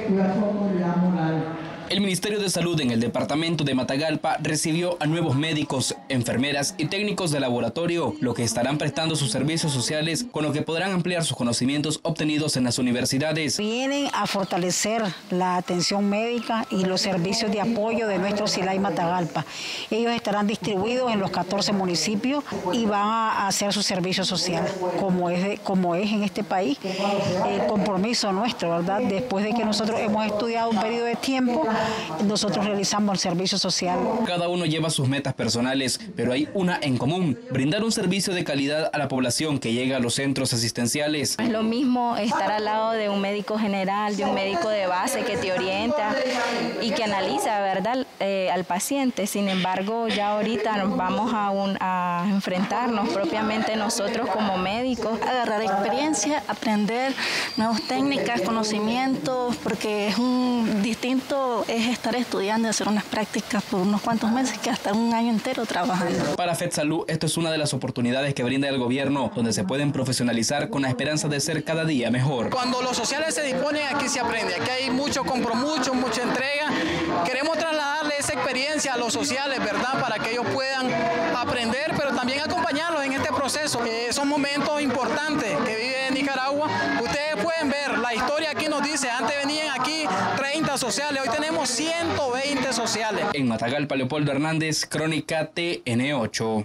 la autoridad moral. El Ministerio de Salud en el departamento de Matagalpa recibió a nuevos médicos, enfermeras y técnicos de laboratorio, los que estarán prestando sus servicios sociales, con lo que podrán ampliar sus conocimientos obtenidos en las universidades. Vienen a fortalecer la atención médica y los servicios de apoyo de nuestro SILAI Matagalpa. Ellos estarán distribuidos en los 14 municipios y van a hacer su servicio social, como es en este país, el compromiso nuestro, ¿verdad? Después de que nosotros hemos estudiado un periodo de tiempo, nosotros realizamos el servicio social. Cada uno lleva sus metas personales, pero hay una en común: brindar un servicio de calidad a la población que llega a los centros asistenciales. Es lo mismo estar al lado de un médico general, de un médico de base que te orienta y que analiza, ¿verdad?, al paciente. Sin embargo, ya ahorita nos vamos a enfrentarnos propiamente nosotros como médicos. Agarrar experiencia, aprender nuevas técnicas, conocimientos, porque es un distinto es estar estudiando y hacer unas prácticas por unos cuantos meses que hasta un año entero trabajando. Para FedSalud, esto es una de las oportunidades que brinda el gobierno, donde se pueden profesionalizar con la esperanza de ser cada día mejor. Cuando los sociales se disponen, aquí se aprende, aquí hay mucho compromiso, mucha entrega. Queremos trasladarle esa experiencia a los sociales, ¿verdad?, para que ellos puedan aprender, pero también acompañarlos en este proceso. Son momentos importantes que vive Nicaragua. Ustedes pueden ver, la historia aquí nos dice, antes venían aquí 30 sociales, hoy tenemos 120 sociales. En Matagalpa, Leopoldo Hernández, Crónica TN8.